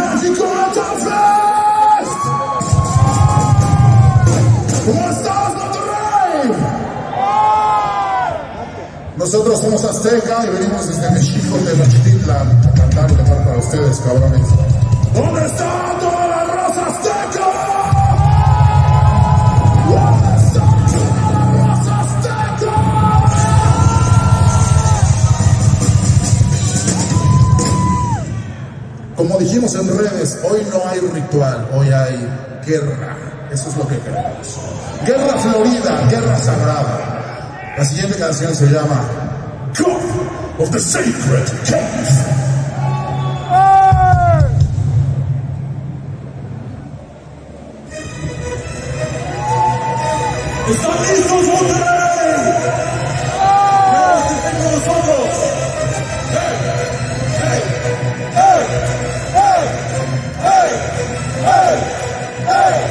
México Metalfest. ¿Cómo estás, Monterrey? Nosotros somos Azteca y venimos desde México, de Nochititlan, a cantar y tocar para ustedes, cabrones. ¿Dónde está toda la raza azteca? ¿Dónde está toda la raza azteca? Como dijimos en redes, hoy no hay ritual, hoy hay guerra. Eso es lo que queremos. Guerra Florida, guerra sagrada. La siguiente canción se llama God of the Sacred Cave. ¿Están listos, Monterrey? ¡Queremos que estén con nosotros! ¡Hey! ¡Hey! ¡Hey! ¡Hey! ¡Hey! ¡Hey! ¡Hey!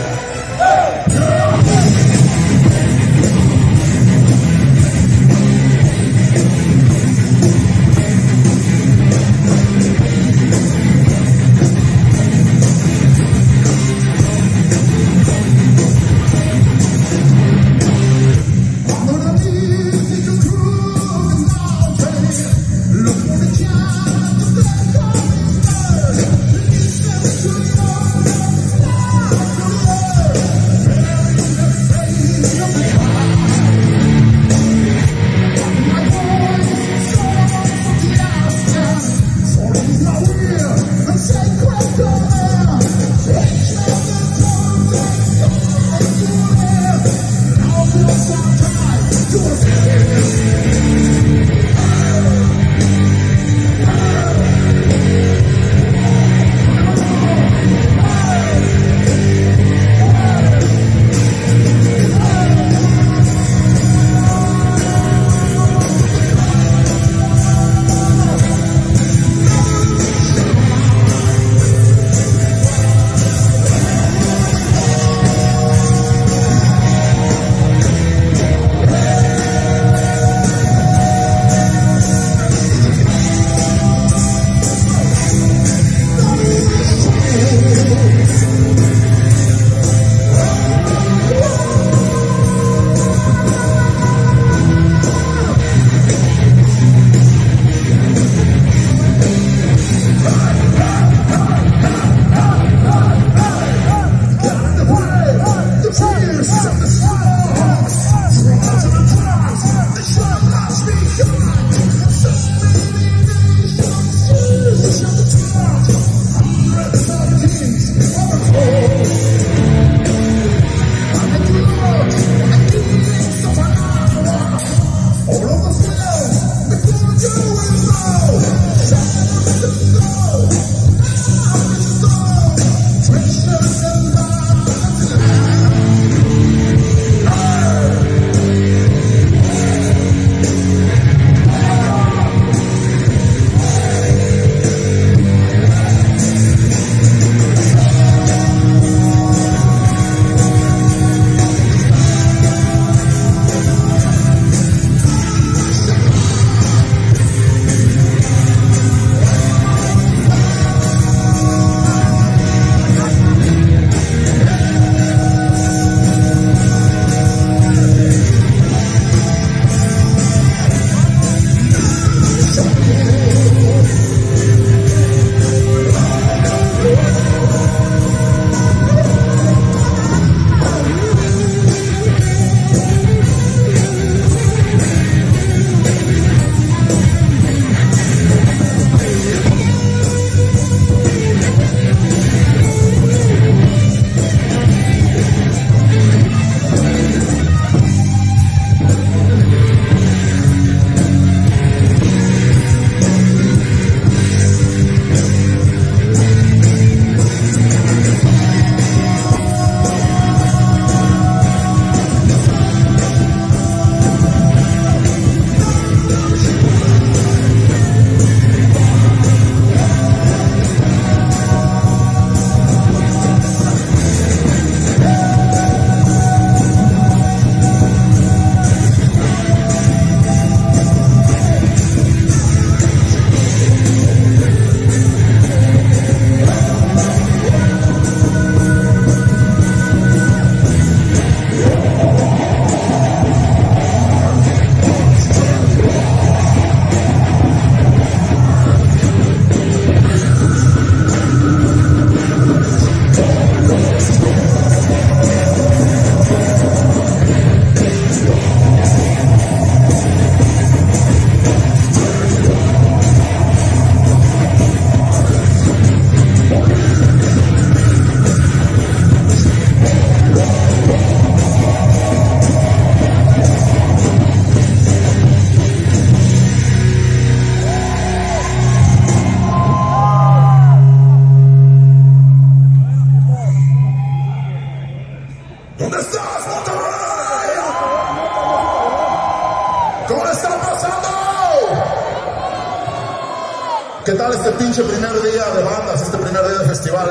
este pinche primer día de bandas, este primer día de festival.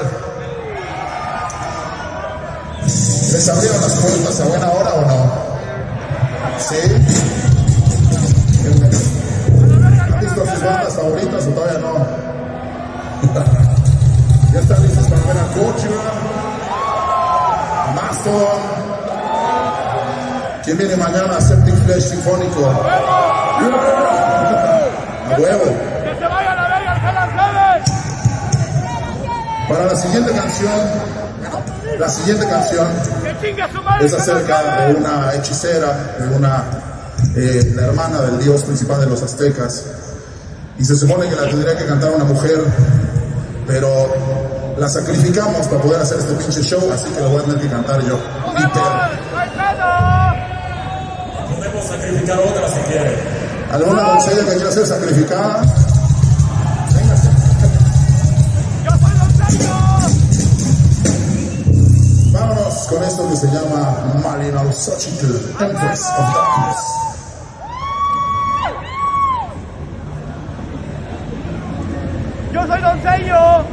¿Les abrieron las puertas a buena hora o no? ¿Sí? ¿Han visto sus bandas favoritas o todavía no? ¿Ya están listos para ver a Gojira? Mastodon. ¿Quién viene mañana a Septic Flesh Sinfónico? ¡A huevo! ¡Que se vaya a la verga el Hell Para la siguiente canción es acerca de una hechicera, de una la hermana del dios principal de los aztecas, y se supone que la tendría que cantar una mujer, pero la sacrificamos para poder hacer este pinche show, así que lo voy a tener que cantar yo. Podemos sacrificar otra si quiere. ¿Alguna doncella que quiera ser sacrificada? Vámonos con esto que se llama Malinalxóchitl, Empress of Darkness. ¡Yo soy doncello!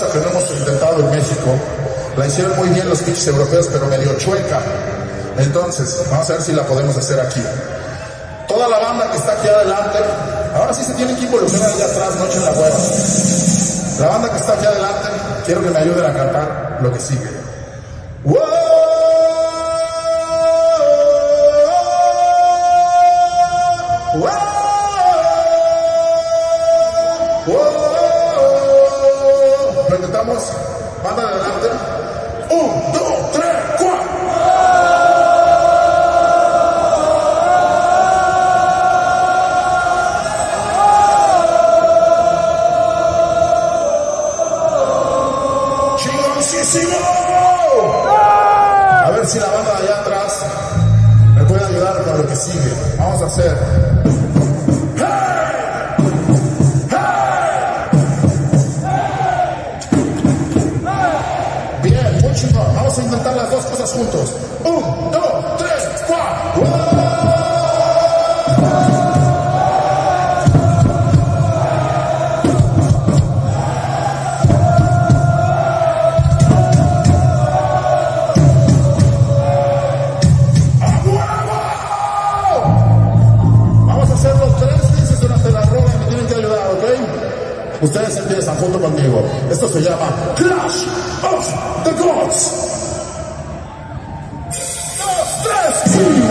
cosa que no hemos intentado en México. La hicieron muy bien los pinches europeos, pero medio chueca. Entonces, vamos a ver si la podemos hacer aquí. Toda la banda que está aquí adelante, ahora sí se tienen que involucrar allá atrás, no echen la hueva. La banda que está aquí adelante, quiero que me ayuden a cantar lo que sigue. ¡Wow! ¡Wow! ¡Wow! Lo intentamos, banda de adelante. 1, 2, 3, 4. A ver si la banda de allá atrás me puede ayudar con lo que sigue. Vamos a hacer. Bien, muy chingón. Vamos a intentar las dos cosas juntos. 1, 2, 3, 4. Ustedes empiezan junto conmigo. Esto se llama Clash of the Gods. 2, 3, y...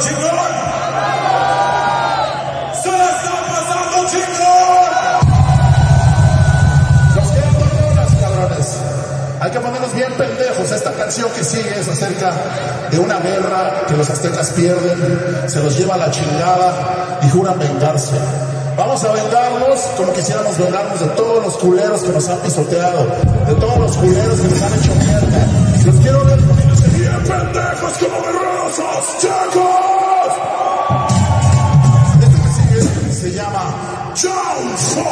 chingón? ¡Se la está pasando chingón! Nos quedan 2 horas, cabrones. Hay que ponernos bien pendejos. Esta canción que sigue es acerca de una guerra que los aztecas pierden, se los lleva a la chingada y juran vengarse. Vamos a vengarnos como quisiéramos vengarnos de todos los culeros que nos han pisoteado, de todos los culeros que nos han hecho mierda. Los quiero ver poniéndose bien pendejos como guerreros aztecas. Este que sigue se llama Chao.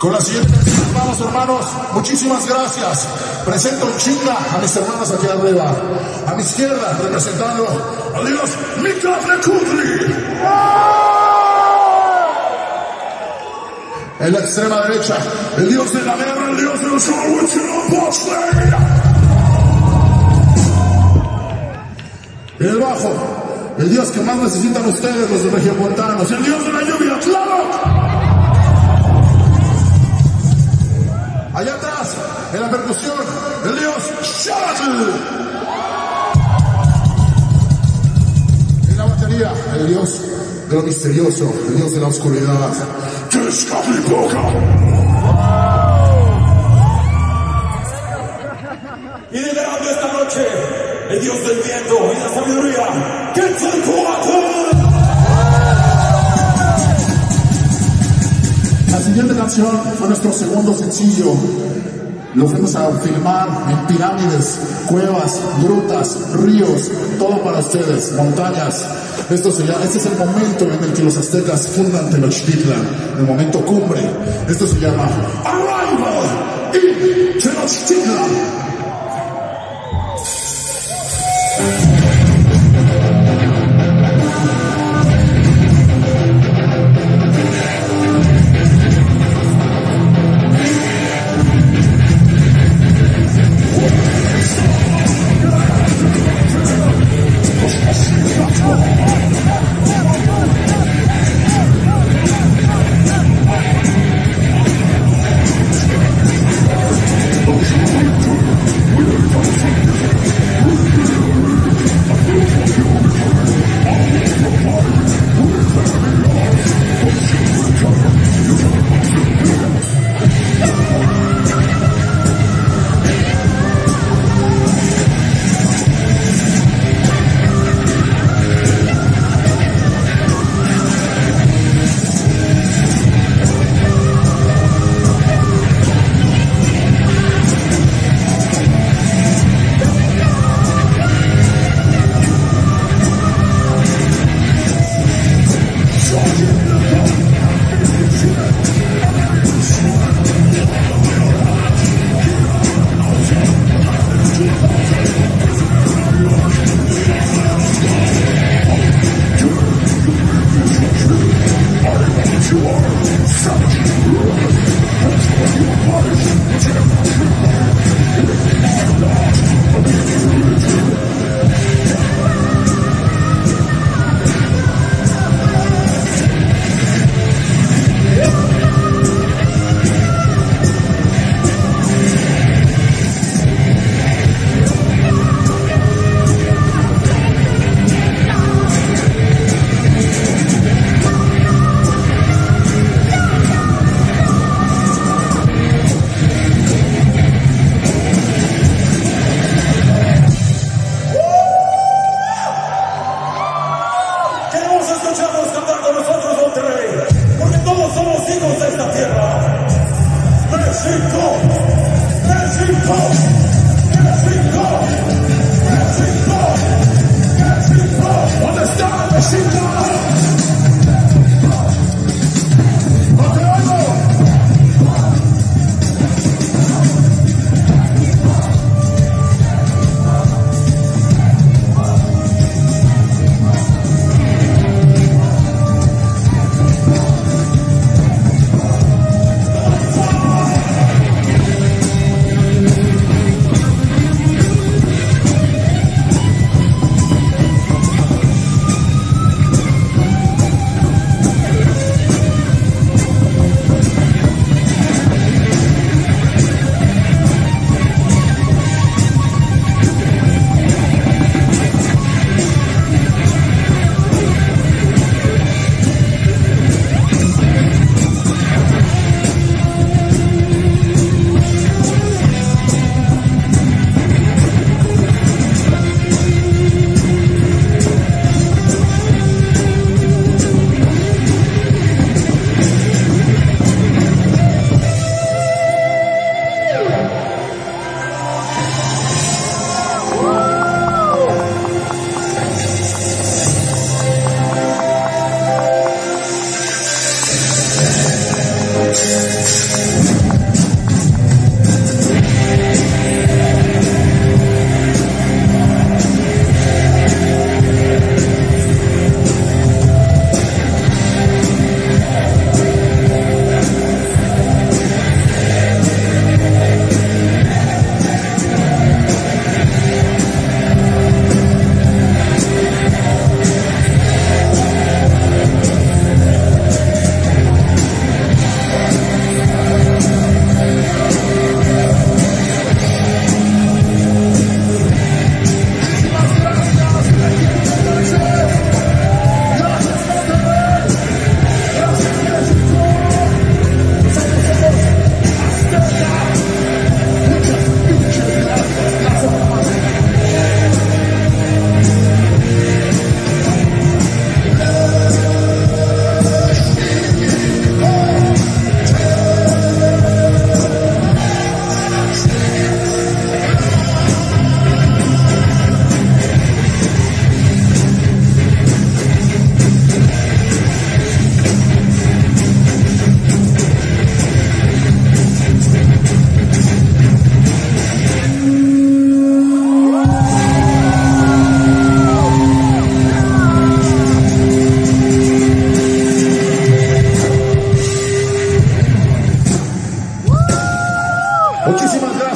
Con la siguiente canción, vamos hermanos, muchísimas gracias. Presento en chinga a mis hermanos aquí arriba. A mi izquierda, representando a Dios, Mika Flekutli. En la extrema derecha, el Dios de la guerra, el Dios de los en el bajo, el Dios que más necesitan ustedes, los regiomontanos, el Dios de la lluvia, Tlaloc. Allá atrás, en la percusión, el Dios Shalatl. En la batería, el Dios de lo misterioso, el Dios de la oscuridad, Tezcatlipoca. Y liderando esta noche, el Dios del viento y la sabiduría, Quetzalcóatl. La siguiente canción fue nuestro segundo sencillo. Lo fuimos a filmar en pirámides, cuevas, grutas, ríos, todo para ustedes, montañas. Este es el momento en el que los aztecas fundan Tenochtitlan, el momento cumbre. Esto se llama Arrival in Tenochtitlan.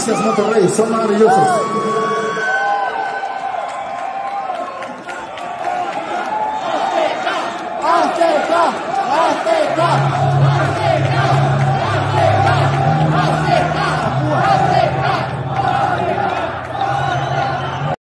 Gracias, Monterrey, son maravillosos.